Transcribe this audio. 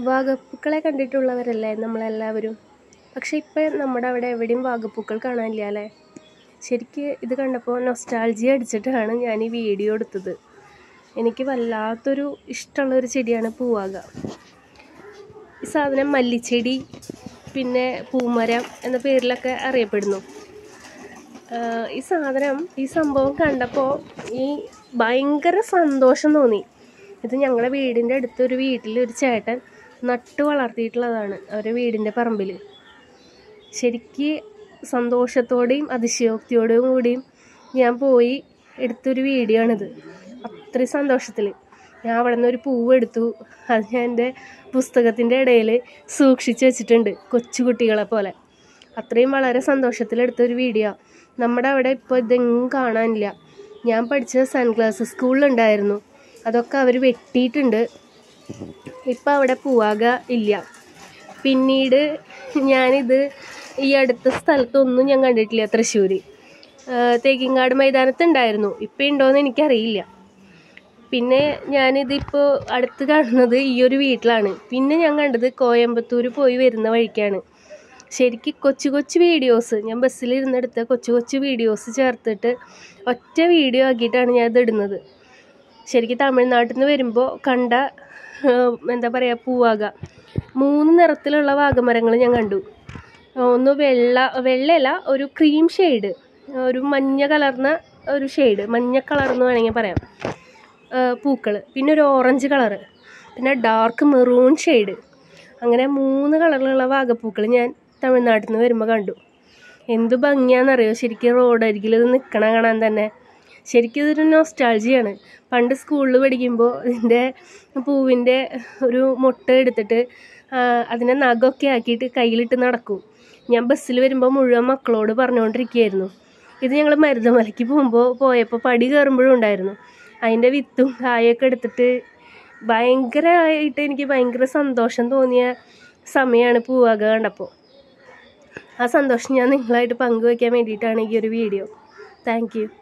വാഗപ്പൂക്കളെ കണ്ടിട്ടുള്ളവരല്ലേ നമ്മളെല്ലാവരും. പക്ഷെ ഇപ്പം നമ്മുടെ അവിടെ എവിടെയും വാഗപ്പൂക്കൾ കാണാനില്ല അല്ലേ. ശരിക്ക് ഇത് കണ്ടപ്പോൾ നൊസ്റ്റാൾജിയ അടിച്ചിട്ടാണ് ഞാൻ ഈ വീഡിയോ എടുത്തത്. എനിക്ക് വല്ലാത്തൊരു ഇഷ്ടമുള്ളൊരു ചെടിയാണ് പൂവാക. ഈ സാധനം മല്ലിച്ചെടി പിന്നെ പൂമരം എന്ന പേരിലൊക്കെ അറിയപ്പെടുന്നു. ഈ സംഭവം കണ്ടപ്പോൾ ഭയങ്കര സന്തോഷം തോന്നി. ഇത് ഞങ്ങളുടെ വീടിൻ്റെ അടുത്തൊരു വീട്ടിലൊരു ചേട്ടൻ നട്ടു വളർത്തിയിട്ടുള്ളതാണ് അവരുടെ വീടിൻ്റെ പറമ്പിൽ. ശരിക്ക് സന്തോഷത്തോടെയും അതിശയോക്തിയോടും കൂടിയും ഞാൻ പോയി എടുത്തൊരു വീഡിയോ ആണിത്. അത്രയും സന്തോഷത്തിൽ ഞാൻ അവിടെ നിന്ന് ഒരു പൂവ് എടുത്തു. അത് ഞാൻ എൻ്റെ പുസ്തകത്തിൻ്റെ ഇടയിൽ സൂക്ഷിച്ച് വെച്ചിട്ടുണ്ട്, കൊച്ചുകുട്ടികളെ പോലെ. അത്രയും വളരെ സന്തോഷത്തിലെടുത്തൊരു വീഡിയോ. നമ്മുടെ അവിടെ ഇപ്പോൾ ഇതെങ്ങും കാണാനില്ല. ഞാൻ പഠിച്ച സൺഗ്ലാസ് സ്കൂളിലുണ്ടായിരുന്നു, അതൊക്കെ അവർ വെട്ടിയിട്ടുണ്ട്. ഇപ്പം അവിടെ പൂവാക ഇല്ല. പിന്നീട് ഞാനിത് ഈ അടുത്ത സ്ഥലത്തൊന്നും ഞാൻ കണ്ടിട്ടില്ല. തൃശ്ശൂർ തേക്കിങ്ങാട് മൈതാനത്തുണ്ടായിരുന്നു, ഇപ്പം ഉണ്ടോയെന്ന് എനിക്കറിയില്ല. പിന്നെ ഞാനിതിപ്പോൾ അടുത്ത് കാണുന്നത് ഈ ഒരു വീട്ടിലാണ്. പിന്നെ ഞാൻ കണ്ടത് കോയമ്പത്തൂർ പോയി വരുന്ന വഴിക്കാണ്. ശരിക്കും കൊച്ചു കൊച്ചു വീഡിയോസ് ഞാൻ ബസ്സിലിരുന്നെടുത്ത കൊച്ചു വീഡിയോസ് ചേർത്തിട്ട് ഒറ്റ വീഡിയോ ആക്കിയിട്ടാണ് ഞാൻ ഇത് ഇടുന്നത്. ശരിക്കും തമിഴ്നാട്ടിൽ നിന്ന് വരുമ്പോൾ കണ്ട എന്താ പറയുക, പൂവാക 3 നിറത്തിലുള്ള വാഗമരങ്ങൾ ഞാൻ കണ്ടു. ഒന്ന് വെള്ളയല്ല, ഒരു ക്രീം ഷെയ്ഡ്, ഒരു മഞ്ഞ കലർന്ന ഒരു ഷെയ്ഡ്, മഞ്ഞ കളർന്ന് വേണമെങ്കിൽ പറയാം പൂക്കൾ. പിന്നെ ഒരു ഓറഞ്ച് കളറ്, പിന്നെ ഡാർക്ക് മെറൂൺ ഷെയ്ഡ്. അങ്ങനെ 3 കളറിലുള്ള വാഗപ്പൂക്കൾ ഞാൻ തമിഴ്നാട്ടിൽ നിന്ന് വരുമ്പോൾ കണ്ടു. എന്ത് ഭംഗിയാണെന്നറിയോ ശരിക്കും റോഡരികിൽ ഇത് നിൽക്കണ കാണാൻ തന്നെ. ശരിക്കും ഇതൊരു നൊസ്റ്റാൾജിയാണ്. പണ്ട് സ്കൂളിൽ പഠിക്കുമ്പോൾ ഇതിൻ്റെ പൂവിൻ്റെ ഒരു മുട്ട എടുത്തിട്ട് അതിനെ നഖമൊക്കെ ആക്കിയിട്ട് കയ്യിലിട്ട് നടക്കും. ഞാൻ ബസ്സിൽ വരുമ്പോൾ മുഴുവൻ മക്കളോട് പറഞ്ഞുകൊണ്ടിരിക്കുകയായിരുന്നു. ഇത് ഞങ്ങൾ മരുതമലയ്ക്ക് പോയപ്പോൾ പടി കയറുമ്പോഴും ഉണ്ടായിരുന്നു. അതിൻ്റെ വിത്തും കായൊക്കെ എടുത്തിട്ട് ഭയങ്കരമായിട്ട് എനിക്ക് ഭയങ്കര സന്തോഷം തോന്നിയ സമയമാണ് പൂവാക കണ്ടപ്പോൾ. ആ സന്തോഷം ഞാൻ നിങ്ങളായിട്ട് പങ്കുവയ്ക്കാൻ വേണ്ടിയിട്ടാണ് ഈ ഒരു വീഡിയോ. Thank you.